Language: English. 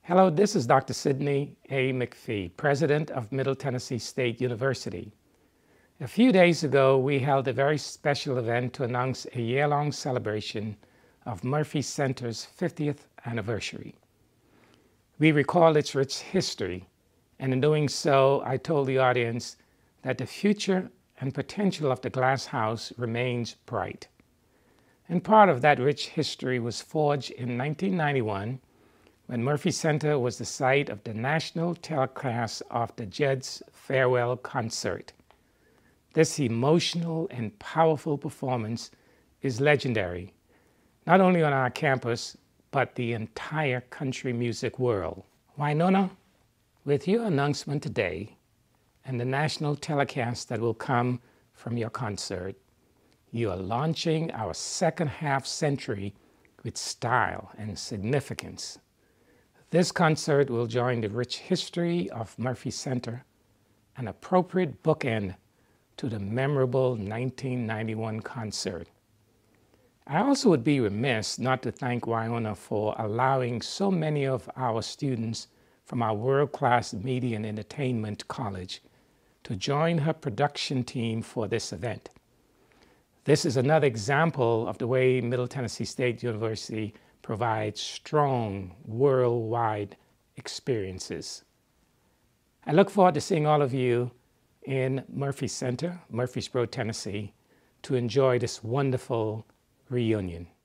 Hello, this is Dr. Sidney A. McPhee, President of Middle Tennessee State University. A few days ago, we held a very special event to announce a year-long celebration of Murphy Center's 50th anniversary. We recall its rich history, and in doing so, I told the audience that the future and potential of the glass house remains bright. And part of that rich history was forged in 1991 when Murphy Center was the site of the national telecast of the Judds Farewell Concert. This emotional and powerful performance is legendary, not only on our campus, but the entire country music world. Wynonna, with your announcement today and the national telecast that will come from your concert, you are launching our second half century with style and significance. This concert will join the rich history of Murphy Center, an appropriate bookend to the memorable 1991 concert. I also would be remiss not to thank Wynonna for allowing so many of our students from our world-class Media and Entertainment College to join her production team for this event. This is another example of the way Middle Tennessee State University provides strong worldwide experiences. I look forward to seeing all of you in Murphy Center, Murfreesboro, Tennessee, to enjoy this wonderful reunion.